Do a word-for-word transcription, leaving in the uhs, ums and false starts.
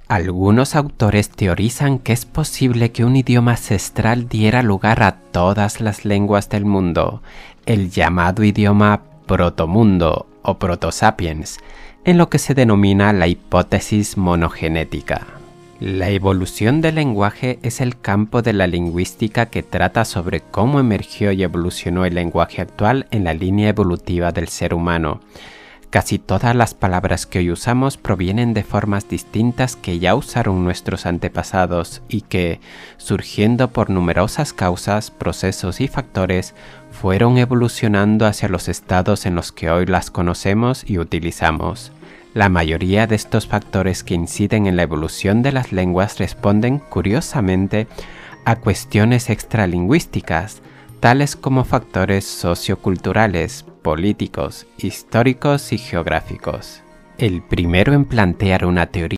Algunos autores teorizan que es posible que un idioma ancestral diera lugar a todas las lenguas del mundo, el llamado idioma protomundo o protosapiens, en lo que se denomina la hipótesis monogenética. La evolución del lenguaje es el campo de la lingüística que trata sobre cómo emergió y evolucionó el lenguaje actual en la línea evolutiva del ser humano. Casi todas las palabras que hoy usamos provienen de formas distintas que ya usaron nuestros antepasados y que, surgiendo por numerosas causas, procesos y factores, fueron evolucionando hacia los estados en los que hoy las conocemos y utilizamos. La mayoría de estos factores que inciden en la evolución de las lenguas responden, curiosamente, a cuestiones extralingüísticas, tales como factores socioculturales, políticos, históricos y geográficos. El primero en plantear una teoría